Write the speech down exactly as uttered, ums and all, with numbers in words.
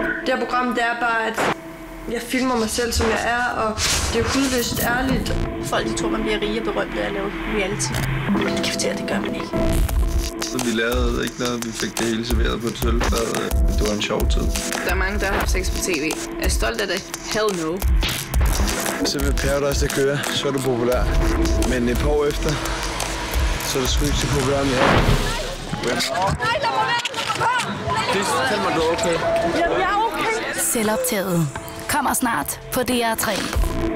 Det her program, det er bare, at jeg filmer mig selv, som jeg er, og det er hudløst ærligt. Folk de tror, man bliver rige og berømt af at lave reality. Men det kan fortælle, det gør man ikke. Så vi lavede ikke noget, vi fik det hele serveret på et sølvfad. Det var en sjov tid. Der er mange, der har haft sex på tv. Jeg er stolt af det. Hell no. Så med Paradise, der kører, så er du populær. Men et par år efter, så er det sgu ikke så populær mere. Nej, lad mig være! Det fortæl mig, du er okay. Jeg er okay. Selvoptaget kommer snart på D R tre.